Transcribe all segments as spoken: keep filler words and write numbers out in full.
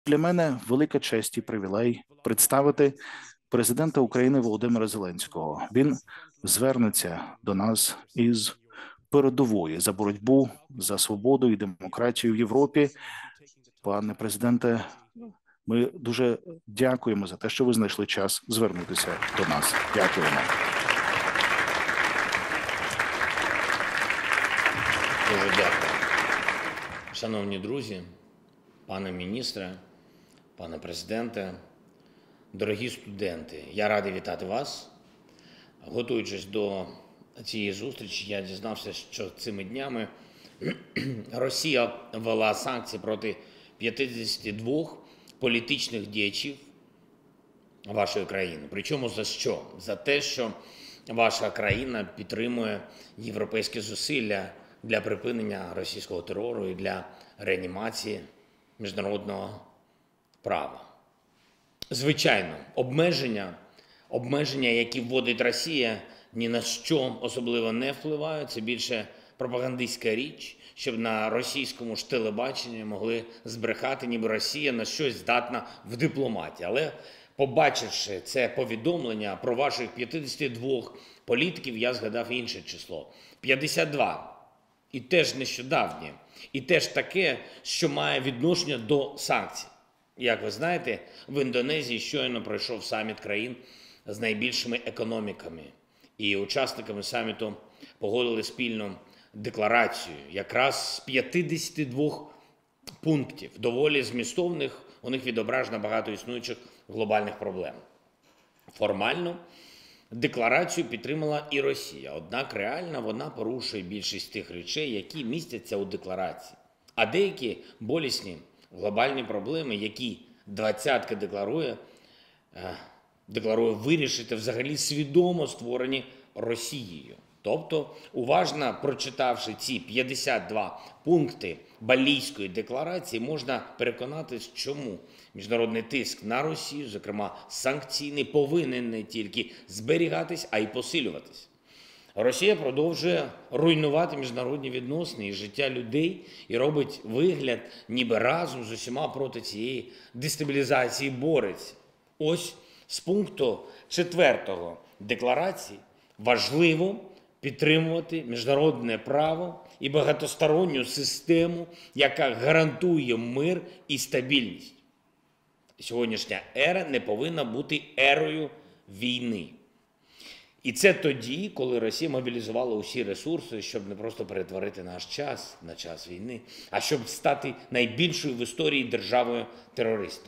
Для мене велика честь і привілей представити президента України Володимира Зеленського. Він звернеться до нас із передової за боротьбу за свободу і демократію в Європі. Пане президенте, ми дуже дякуємо за те, що ви знайшли час звернутися до нас. Дякуємо. Дуже дякую. Шановні друзі, пане міністре, пане президенте, дорогі студенти, я радий вітати вас. Готуючись до цієї зустрічі, я дізнався, що цими днями Росія ввела санкції проти п'ятдесят два політичних діячів вашої країни. Причому за що? За те, що ваша країна підтримує європейські зусилля для припинення російського терору і для реанімації міжнародного права. Звичайно, обмеження, обмеження, які вводить Росія, ні на що особливо не впливають. Це більше пропагандистська річ, щоб на російському ж телебаченні могли збрехати, ніби Росія на щось здатна в дипломатії. Але побачивши це повідомлення про ваших п'ятдесят два політиків, я згадав інше число – п'ятдесят два. І теж нещодавнє, і теж таке, що має відношення до санкцій. Як ви знаєте, в Індонезії щойно пройшов саміт країн з найбільшими економіками. І учасниками саміту погодили спільну декларацію якраз з п'ятдесят два пунктів, доволі змістовних, у них відображено багато існуючих глобальних проблем. Формально декларацію підтримала і Росія, однак реально вона порушує більшість тих речей, які містяться у декларації. А деякі болісні глобальні проблеми, які двадцятка декларує, декларує вирішити взагалі свідомо створені Росією. Тобто, уважно прочитавши ці п'ятдесят два пункти Балійської декларації, можна переконатись, чому міжнародний тиск на Росію, зокрема санкційний, повинен не тільки зберігатись, а й посилюватись. Росія продовжує руйнувати міжнародні відносини і життя людей і робить вигляд, ніби разом з усіма проти цієї дестабілізації бореться. Ось з пункту четвертого декларації важливо підтримувати міжнародне право і багатосторонню систему, яка гарантує мир і стабільність. Сьогоднішня ера не повинна бути ерою війни. І це тоді, коли Росія мобілізувала усі ресурси, щоб не просто перетворити наш час на час війни, а щоб стати найбільшою в історії державою терористом.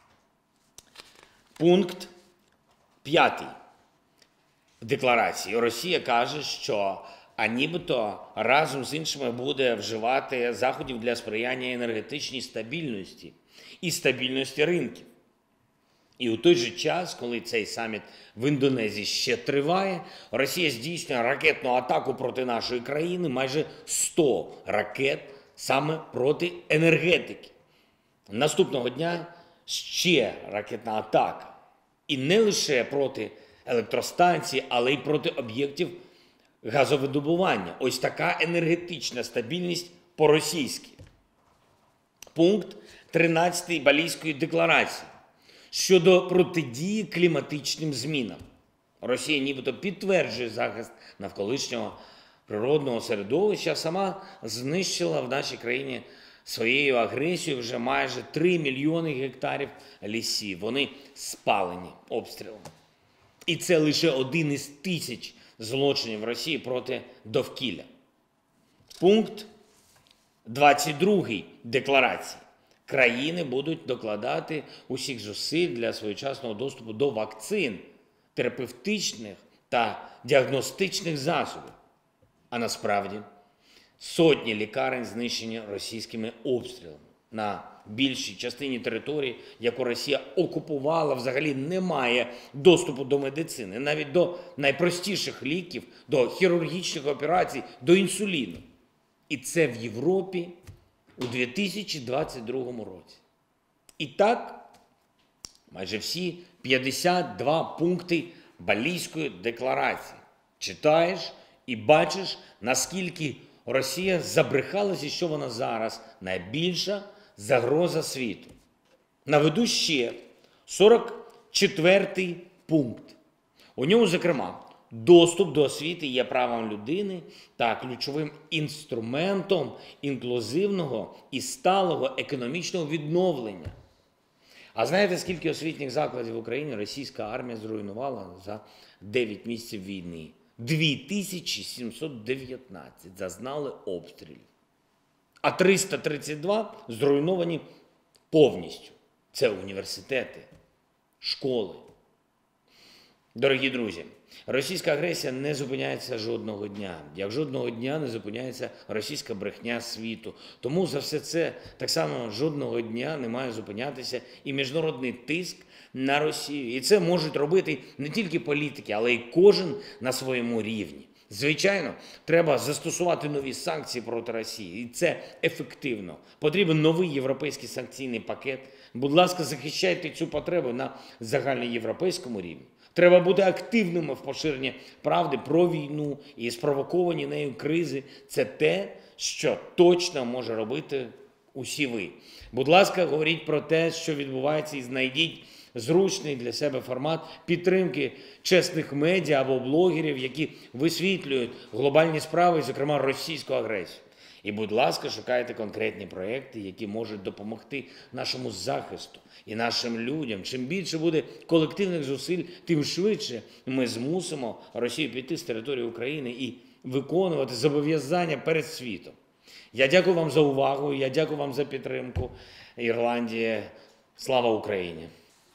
Пункт п'ятий декларації. Росія каже, що а нібито разом з іншими буде вживати заходів для сприяння енергетичній стабільності і стабільності ринків. І у той же час, коли цей саміт в Індонезії ще триває, Росія здійснює ракетну атаку проти нашої країни, майже сто ракет саме проти енергетики. Наступного дня ще ракетна атака. І не лише проти електростанцій, але й проти об'єктів газовидобування. Ось така енергетична стабільність по-російськи. Пункт тринадцятий Балійської декларації щодо протидії кліматичним змінам. Росія нібито підтверджує захист навколишнього природного середовища, а сама знищила в нашій країні своєю агресією вже майже три мільйони гектарів лісів. Вони спалені обстрілами. І це лише один із тисяч злочинів Росії проти довкілля. Пункт двадцять другий декларації. Країни будуть докладати усіх зусиль для своєчасного доступу до вакцин, терапевтичних та діагностичних засобів. А насправді сотні лікарень знищені російськими обстрілами. На більшій частині території, яку Росія окупувала, взагалі немає доступу до медицини, навіть до найпростіших ліків, до хірургічних операцій, до інсуліну. І це в Європі у дві тисячі двадцять другому році. І так, майже всі п'ятдесят два пункти Балійської декларації. Читаєш і бачиш, наскільки Росія забрехалась і що вона зараз найбільша загроза світу. Наведу ще сорок четвертий пункт. У ньому, зокрема, доступ до освіти є правом людини та ключовим інструментом інклюзивного і сталого економічного відновлення. А знаєте, скільки освітніх закладів в Україні російська армія зруйнувала за дев'ять місяців війни? дві тисячі сімсот дев'ятнадцять зазнали обстрілів, а триста тридцять два зруйновані повністю. Це університети, школи. Дорогі друзі, російська агресія не зупиняється жодного дня, як жодного дня не зупиняється російська брехня світу. Тому за все це так само жодного дня не має зупинятися і міжнародний тиск на Росію. І це можуть робити не тільки політики, але й кожен на своєму рівні. Звичайно, треба застосувати нові санкції проти Росії, і це ефективно. Потрібен новий європейський санкційний пакет. Будь ласка, захищайте цю потребу на загальноєвропейському рівні. Треба бути активними в поширенні правди про війну і спровоковані нею кризи. Це те, що точно може робити усі ви. Будь ласка, говоріть про те, що відбувається, і знайдіть зручний для себе формат підтримки чесних медіа або блогерів, які висвітлюють глобальні справи, зокрема російську агресію. І, будь ласка, шукайте конкретні проекти, які можуть допомогти нашому захисту і нашим людям. Чим більше буде колективних зусиль, тим швидше ми змусимо Росію піти з території України і виконувати зобов'язання перед світом. Я дякую вам за увагу, я дякую вам за підтримку. Ірландія, слава Україні!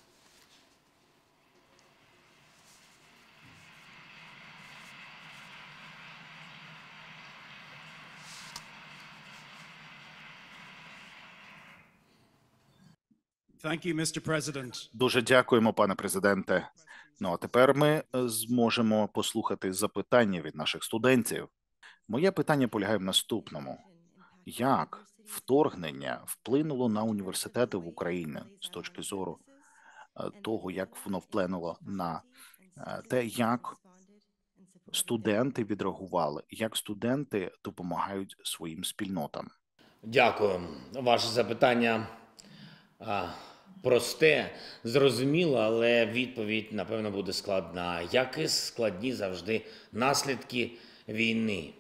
Thank you, містер President. Дуже дякуємо, пане президенте. Ну, а тепер ми е, зможемо послухати запитання від наших студентів. Моє питання полягає в наступному. Як вторгнення вплинуло на університети в Україні з точки зору е, того, як воно вплинуло на е, те, як студенти відреагували, як студенти допомагають своїм спільнотам? Дякую. Ваше запитання а, просте, зрозуміло, але відповідь, напевно, буде складна. Як і складні завжди наслідки війни.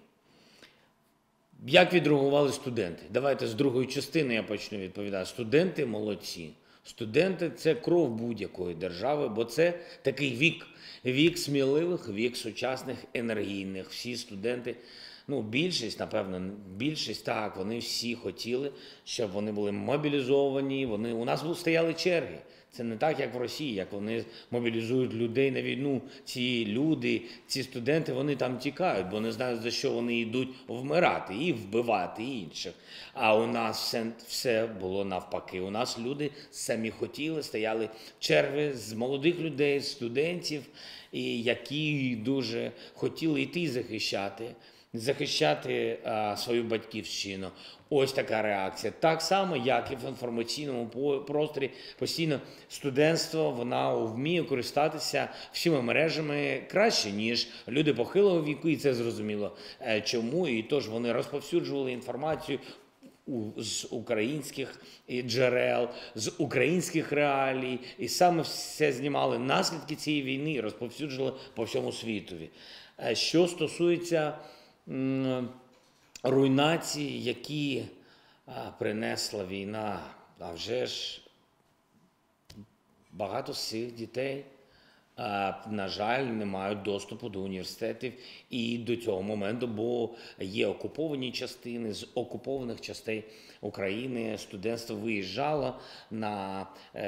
Як відреагували студенти? Давайте з другої частини я почну відповідати. Студенти молодці. Студенти – це кров будь-якої держави, бо це такий вік. Вік сміливих, вік сучасних, енергійних. Всі студенти, ну, більшість, напевно, більшість, так, вони всі хотіли, щоб вони були мобілізовані. Вони, у нас стояли черги. Це не так, як в Росії, як вони мобілізують людей на війну. Ці люди, ці студенти, вони там тікають, бо не знають, за що вони йдуть вмирати і вбивати інших. А у нас все, все було навпаки. У нас люди самі хотіли, стояли черги з молодих людей, студентів, і які дуже хотіли йти захищати. захищати а, свою батьківщину. Ось така реакція. Так само, як і в інформаційному просторі, постійно студентство, вона вміє користатися всіма мережами краще, ніж люди похилого віку, і це зрозуміло чому. І тож вони розповсюджували інформацію з українських джерел, з українських реалій, і саме все знімали наслідки цієї війни і розповсюджували по всьому світові. Що стосується руйнації, які принесла війна, а вже ж багато з цих дітей, на жаль, не мають доступу до університетів і до цього моменту, бо є окуповані частини, з окупованих частей України студентство виїжджало на,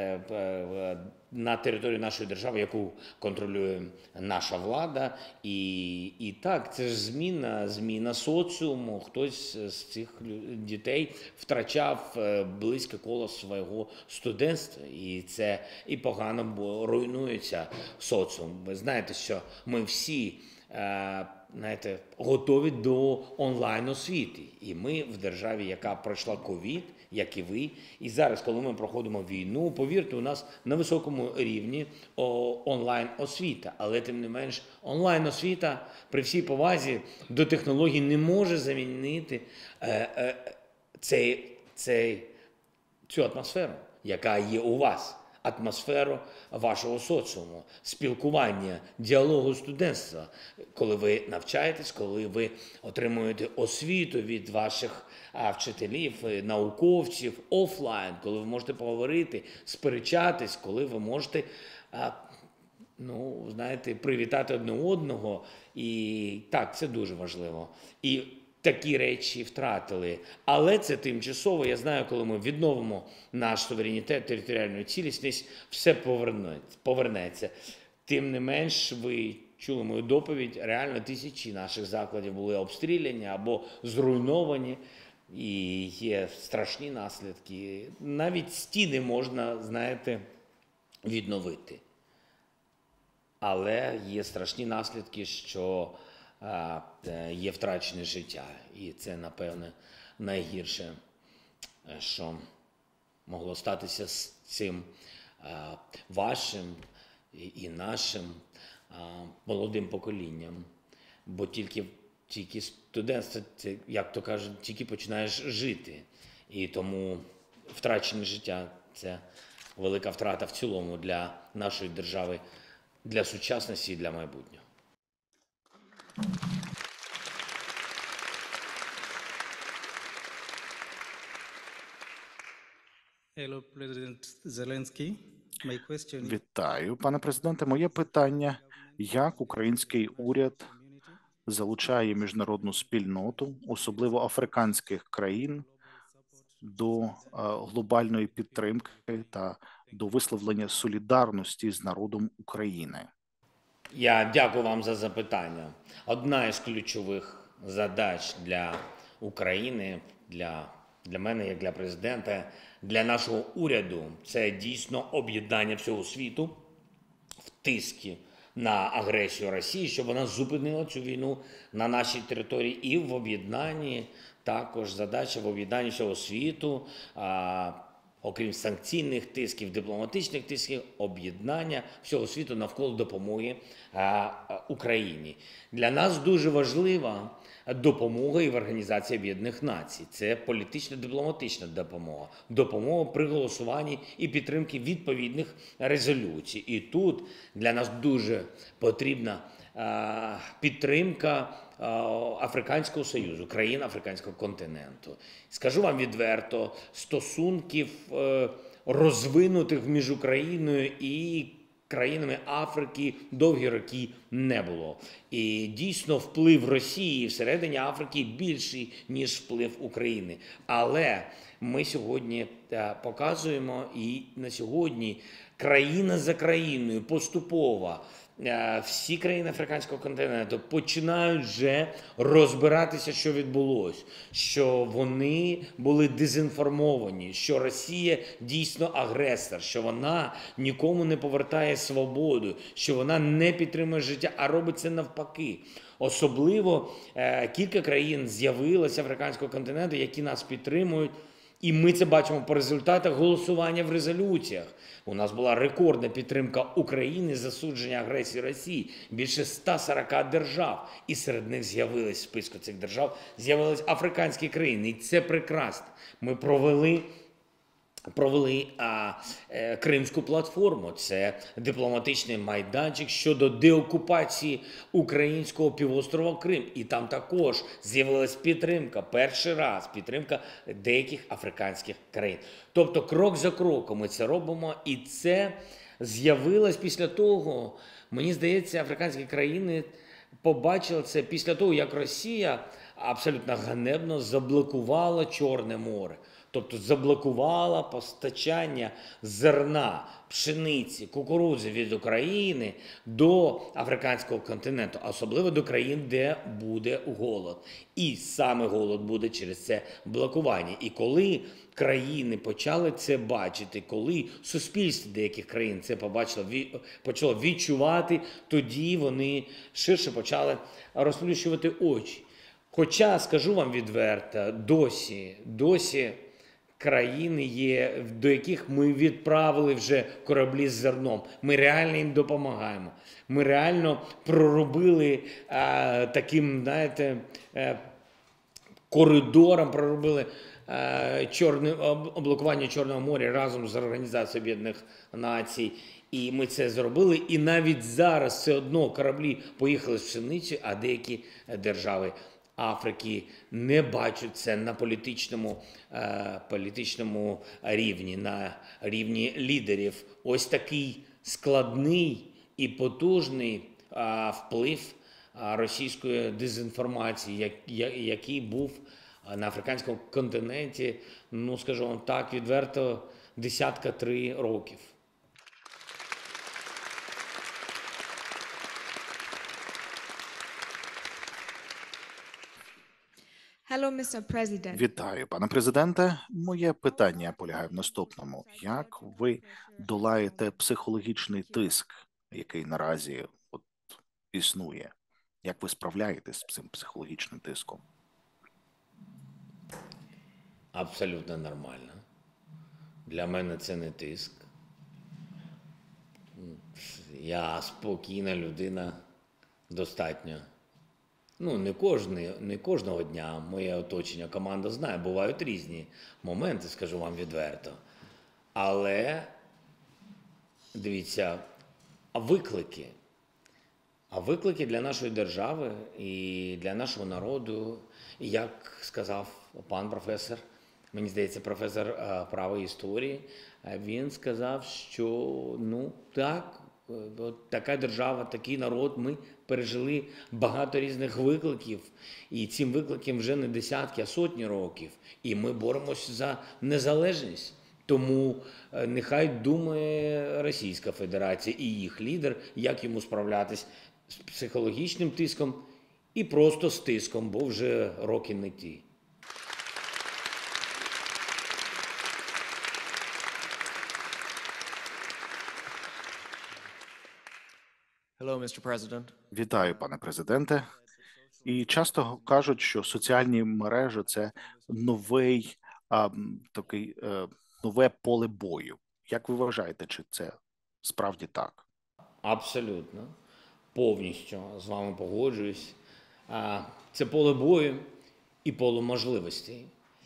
на територію нашої держави, яку контролює наша влада. І, і так, це ж зміна, зміна соціуму. Хтось з цих дітей втрачав близьке коло свого студентства. І це і погано, бо руйнується соціум. Ви знаєте, що ми всі знаєте, готові до онлайн-освіти. І ми в державі, яка пройшла ковід, як і ви. І зараз, коли ми проходимо війну, повірте, у нас на високому рівні онлайн-освіта. Але, тим не менш, онлайн-освіта, при всій повазі до технологій, не може замінити е, е, цей, цей, цю атмосферу. яка є у вас, атмосферу вашого соціуму, спілкування, діалогу студентства, коли ви навчаєтесь, коли ви отримуєте освіту від ваших а, вчителів, науковців, офлайн, коли ви можете поговорити, сперечатись, коли ви можете, а, ну, знаєте, привітати одне одного. І так, це дуже важливо. І такі речі втратили. Але це тимчасово. Я знаю, коли ми відновимо наш суверенітет, територіальну цілісність, все повернеться. Тим не менш, ви чули мою доповідь, реально тисячі наших закладів були обстріляні або зруйновані. І є страшні наслідки. Навіть стіни можна, знаєте, відновити. Але є страшні наслідки, що а, є втрачене життя. І це, напевне, найгірше, що могло статися з цим а, вашим і нашим а, молодим поколінням. Бо тільки, тільки студентство, це, як то кажуть, тільки починаєш жити. І тому втрачене життя – це велика втрата в цілому для нашої держави, для сучасності і для майбутнього. Hello, President Zelensky. My question is, Вітаю, пане президенте. Моє питання: як український уряд залучає міжнародну спільноту, особливо африканських країн, до е, глобальної підтримки та до висловлення солідарності з народом України? Я дякую вам за запитання. Одна із ключових задач для України, для, для мене, як для президента, для нашого уряду – це дійсно об'єднання всього світу в тиску на агресію Росії, щоб вона зупинила цю війну на нашій території, і в об'єднанні також задача в об'єднанні всього світу, а, окрім санкційних тисків, дипломатичних тисків, об'єднання всього світу навколо допомоги а, Україні. Для нас дуже важлива допомога і в Організації Об'єднаних Націй. Це політична, дипломатична допомога. Допомога при голосуванні і підтримки відповідних резолюцій. І тут для нас дуже потрібна а, підтримка Африканського Союзу, країн Африканського континенту. Скажу вам відверто, стосунків розвинутих між Україною і країнами Африки довгі роки не було. І дійсно вплив Росії всередині Африки більший, ніж вплив України. Але ми сьогодні показуємо, і на сьогодні країна за країною поступово всі країни Африканського континенту починають вже розбиратися, що відбулося, що вони були дезінформовані, що Росія дійсно агресор, що вона нікому не повертає свободу, що вона не підтримує життя, а робить це навпаки. Особливо е, кілька країн з'явилося Африканського континенту, які нас підтримують. І ми це бачимо по результатах голосування в резолюціях. У нас була рекордна підтримка України, засудження агресії Росії. Більше ста сорока держав. І серед них з'явились, в списку цих держав, з'явились африканські країни. І це прекрасно. Ми провели... Провели а, е, Кримську платформу. Це дипломатичний майданчик щодо деокупації українського півострова Крим. І там також з'явилась підтримка, перший раз підтримка деяких африканських країн. Тобто крок за кроком ми це робимо, і це з'явилось після того, мені здається, африканські країни побачили це після того, як Росія абсолютно ганебно заблокувала Чорне море. Тобто заблокувала постачання зерна, пшениці, кукурудзи від України до Африканського континенту, особливо до країн, де буде голод. І саме голод буде через це блокування. І коли країни почали це бачити, коли суспільство деяких країн це побачило, почало відчувати, тоді вони ширше почали розплющувати очі. Хоча, скажу вам відверто, досі, досі країни є, до яких ми відправили вже кораблі з зерном. Ми реально їм допомагаємо. Ми реально проробили а, таким, знаєте, а, коридором, проробили е, чорне, об- блокування Чорного моря разом з Організацією Об'єднаних Націй. І ми це зробили. І навіть зараз все одно кораблі поїхали з пшеницею, а деякі держави Африки не бачать це на політичному, е, політичному рівні, на рівні лідерів. Ось такий складний і потужний е, вплив е, російської дезінформації, як, я- який був на африканському континенті, ну, скажу вам так, відверто, десятка три років. Hello, містер President. Вітаю, пане президенте. Моє питання полягає в наступному: як ви долаєте психологічний тиск, який наразі от існує? Як ви справляєтесь з цим психологічним тиском? Абсолютно нормально. Для мене це не тиск. Я спокійна людина достатньо. Ну, не, кожний, не кожного дня моє оточення, команда знає, бувають різні моменти, скажу вам відверто. Але, дивіться, а виклики. А виклики для нашої держави і для нашого народу, і як сказав пан професор, мені здається, професор е, права і історії, е, він сказав, що ну так, е, от така держава, такий народ, ми пережили багато різних викликів, і цим викликам вже не десятки, а сотні років, і ми боремося за незалежність. Тому е, нехай думає Російська Федерація і їх лідер, як йому справлятись з психологічним тиском і просто з тиском, бо вже роки не ті. Hello, містер President. Вітаю, пане президенте. І часто кажуть, що соціальні мережі це новий а, м, такий е, нове поле бою. Як ви вважаєте, чи це справді так? Абсолютно, повністю з вами погоджуюсь. А, Це поле бою і поле можливостей.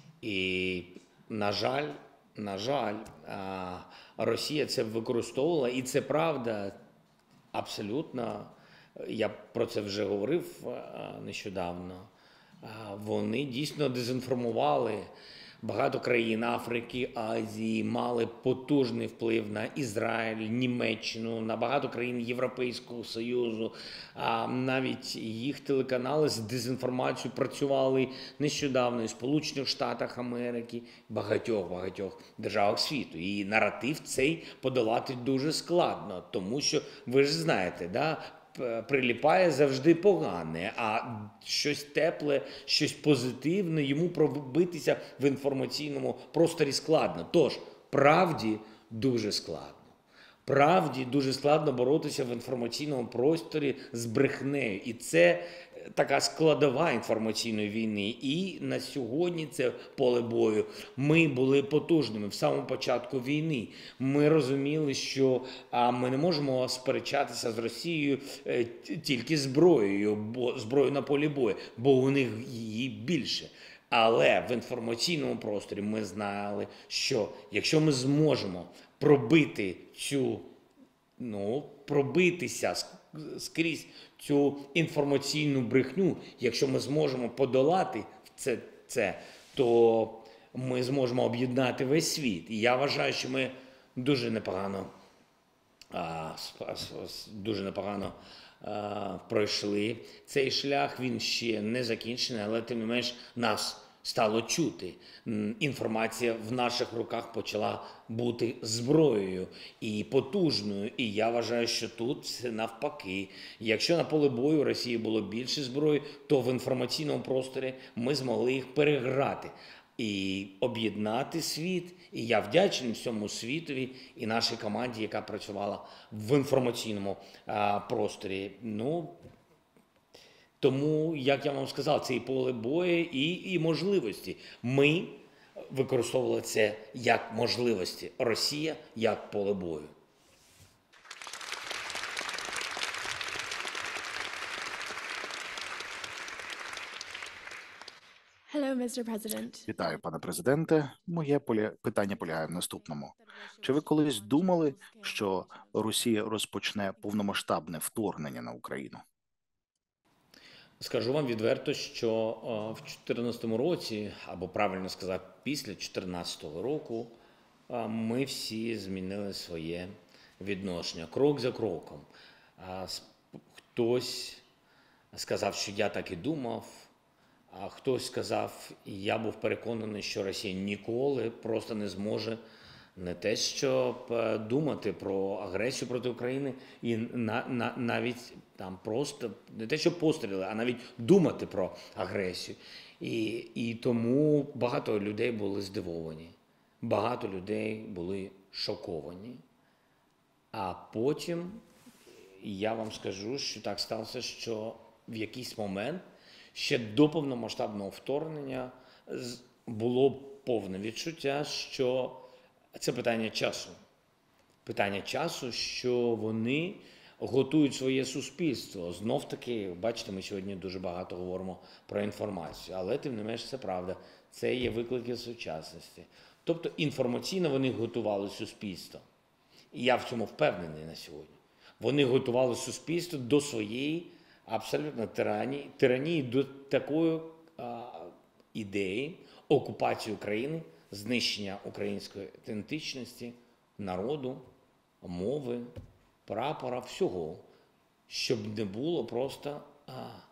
І, на жаль, на жаль, а, Росія це використовувала, і це правда, абсолютно. Я про це вже говорив а, нещодавно. А, Вони дійсно дезінформували. Багато країн Африки, Азії мали потужний вплив на Ізраїль, Німеччину, на багато країн Європейського Союзу. А навіть їх телеканали з дезінформацією працювали нещодавно і в Сполучених Штатах Америки, багатьох багатьох державах світу. І наратив цей подолати дуже складно, тому що ви ж знаєте, да. Приліпає завжди погане, а щось тепле, щось позитивне йому пробитися в інформаційному просторі складно. Тож, правді дуже складно. Правді дуже складно боротися в інформаційному просторі з брехнею. І це така складова інформаційної війни. І на сьогодні це поле бою. Ми були потужними в самому початку війни. Ми розуміли, що а, ми не можемо сперечатися з Росією е, тільки зброєю, бо зброєю на полі бою, бо у них її більше. Але в інформаційному просторі ми знали, що якщо ми зможемо пробити цю, ну, пробитися скрізь цю інформаційну брехню, якщо ми зможемо подолати це, це, то ми зможемо об'єднати весь світ. І я вважаю, що ми дуже непогано, а, дуже непогано а, пройшли цей шлях. Він ще не закінчений, але тим не менш нас стало чути. Інформація в наших руках почала бути зброєю і потужною. І я вважаю, що тут це навпаки. Якщо на полі бою Росії було більше зброї, то в інформаційному просторі ми змогли їх переграти і об'єднати світ. І я вдячний всьому світові і нашій команді, яка працювала в інформаційному а, просторі. Ну, тому, як я вам сказав, це і поле бою, і, і можливості. Ми використовували це як можливості. Росія як поле бою. Hello, містер President. Вітаю, пане президенте. Моє поля... питання полягає в наступному. Чи ви колись думали, що Росія розпочне повномасштабне вторгнення на Україну? Скажу вам відверто, що е, в чотирнадцятому році, або правильно сказати, після чотирнадцятого року, е, ми всі змінили своє відношення крок за кроком. А с- Хтось сказав, що я так і думав, а хтось сказав, і я був переконаний, що Росія ніколи просто не зможе не те, щоб е, думати про агресію проти України, і на, на, навіть там просто не те, що постріли, а навіть думати про агресію. І, і тому багато людей були здивовані, багато людей були шоковані. А потім я вам скажу, що так сталося, що в якийсь момент ще до повномасштабного вторгнення з- було повне відчуття, що це питання часу. Питання часу, що вони готують своє суспільство. Знов таки, бачите, ми сьогодні дуже багато говоримо про інформацію, але тим не менш це правда. Це є виклики сучасності. Тобто інформаційно вони готували суспільство. І я в цьому впевнений на сьогодні. Вони готували суспільство до своєї абсолютно тиранії, тиранії до такої а, ідеї окупації України, знищення української ідентичності, народу, мови, прапора, всього, щоб не було просто а,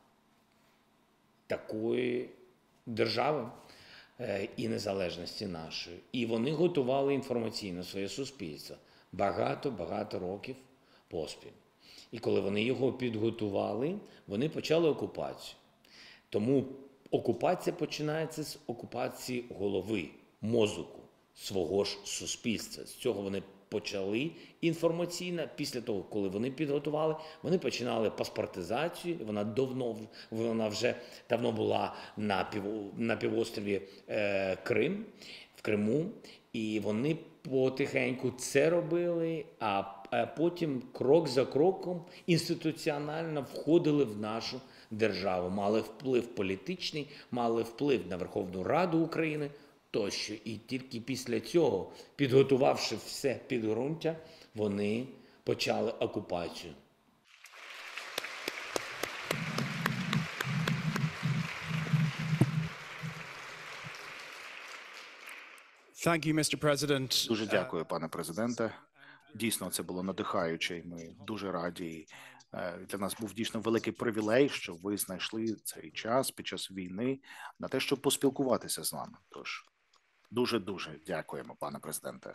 такої держави е, і незалежності нашої. І вони готували інформаційно своє суспільство багато-багато років поспіль. І коли вони його підготували, вони почали окупацію. Тому окупація починається з окупації голови, мозку, свого ж суспільства. З цього вони почали інформаційно. Після того, коли вони підготували, вони починали паспортизацію. Вона давно, вона вже давно була на, пів, на півострові е, Крим, в Криму. І вони потихеньку це робили, а а потім крок за кроком інституціонально входили в нашу державу, мали вплив політичний, мали вплив на Верховну Раду України тощо. І тільки після цього, підготувавши все підґрунтя, вони почали окупацію. Thank you, містер President. Дуже дякую, пане президенте. Дійсно, це було надихаюче. і Ми дуже раді. Е, Для нас був дійсно великий привілей, що ви знайшли цей час під час війни на те, щоб поспілкуватися з нами. Тож дуже дуже дякуємо, пане президенте.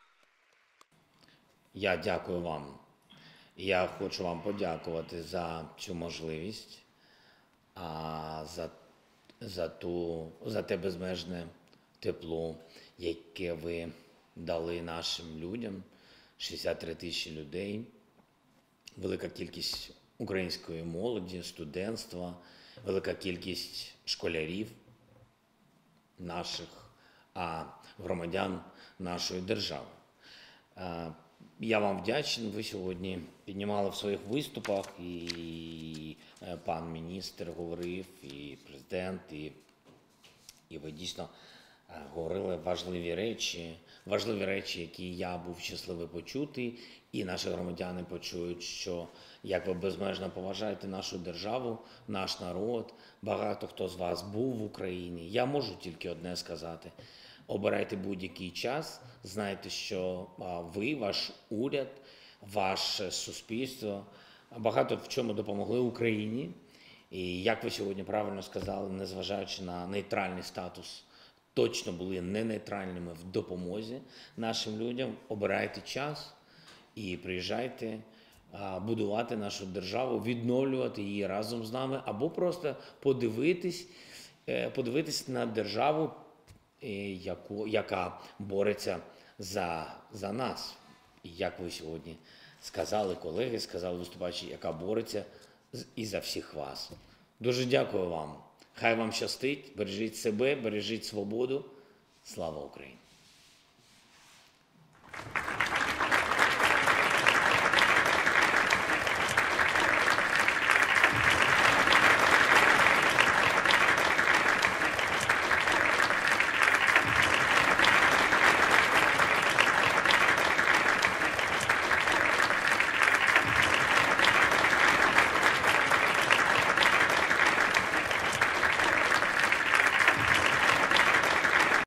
Я дякую вам. Я хочу вам подякувати за цю можливість, а за, за, ту, за те безмежне тепло, яке ви дали нашим людям, шістдесят три тисячі людей, велика кількість української молоді, студентства, велика кількість школярів наших, а громадян нашої держави. Е, Я вам вдячний. Ви сьогодні піднімали в своїх виступах, і е, пан міністр говорив, і президент, і, і ви дійсно е, говорили важливі речі, важливі речі, які я був щасливий почути, і наші громадяни почують, що як ви безмежно поважаєте нашу державу, наш народ. Багато хто з вас був в Україні. Я можу тільки одне сказати. Обирайте будь-який час, знайте, що а, ви, ваш уряд, ваше суспільство багато в чому допомогли Україні. І як ви сьогодні правильно сказали, незважаючи на нейтральний статус, точно були не нейтральними в допомозі нашим людям. Обирайте час і приїжджайте а, будувати нашу державу, відновлювати її разом з нами, або просто подивитись, е, подивитись на державу, Яку, яка бореться за, за нас. І як ви сьогодні сказали, колеги, сказали виступачі, яка бореться з- і за всіх вас. Дуже дякую вам. Хай вам щастить, бережіть себе, бережіть свободу. Слава Україні!